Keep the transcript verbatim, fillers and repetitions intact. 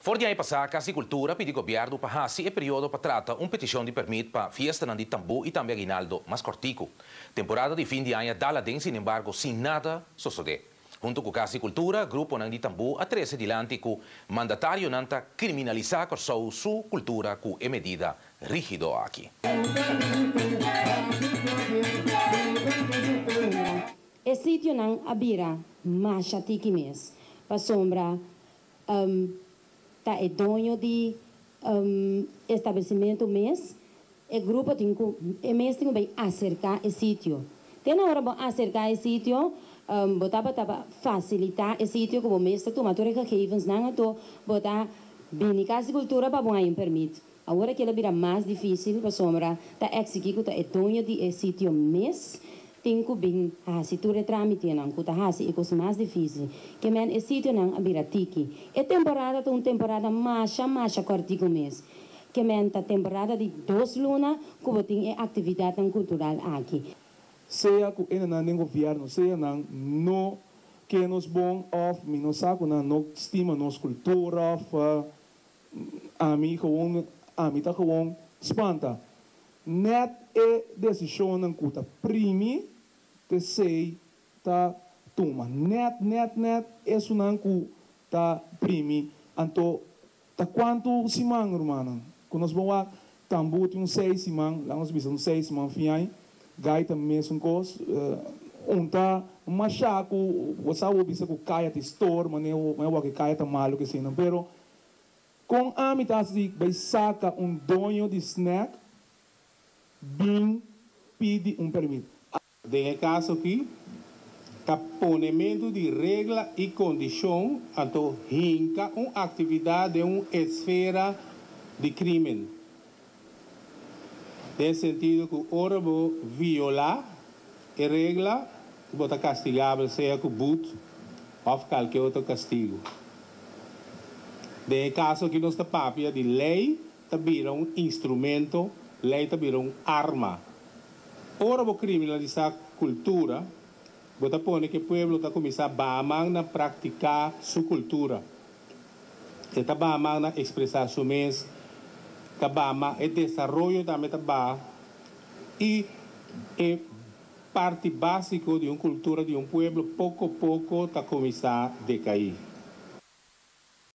Voor die passar, Casa Cultura pediu ao governo para hasi e período para tratar uma petição de permito para fiesta de Tambu e também aguinaldo mais cortico. Temporada de fim de ano dá lá dentro, sin embargo, sem nada suceder. Junto com Casa Cultura, grupo de Tambu a treze adiante com mandatário nanta criminalizar com sua sua cultura com a medida rígido aqui. E sítio não abira mais chatiki mês para sombra um, tá é dono de um, estabelecimento mês e grupo tem que mês tem que acercar o sítio tem na hora para acercar o sítio um, botar para facilitar o sítio como mês tá tomando receitas não to botar bem Casa Cultura para ganhar um permito agora que ela vira mais difícil para sombra tá executar tá é dono de sítio mês tem que bem a situação trâmite não que tá assim é coisa mais difícil que men é sítio não abrir tiki é temporada tá uma temporada mais mais cortico mês que men tá temporada de duas lunas que tem atividade cultural aqui seja que ainda não tem governo seja não no que nos bom of me não sabe não não estima nos cultura of a mim gewoon a mim tá gewoon espanta net é decisão não custa primi te sei tá toma net net net é isso não custa primi anto tá quanto simang romano quando nós vamos a Tambu tem um seis simang lá nós visamos um seis simang fiai gaita mesmo cos um tá uma chaco você sabe bisa que caia de store mas eu eu que caia tá malo que sim não pero com a mitad assim vai saca um dono de snack bem pede um permito. Nesse caso aqui, taponamento de regra e condição, então, hinca uma atividade de uma esfera de crime. Nesse sentido, que ora vou violar a regra, bota castigável, seja com boot ou qualquer outro castigo. Nesse caso aqui, nós papia de lei, também um instrumento lei também uma arma. Ora, vou criminalizar a cultura, vou pôr que o povo está começando a praticar sua cultura. Está a expressar sua mens, está a desenvolver também e é parte básica de uma cultura de um povo pouco a pouco está começando a decair.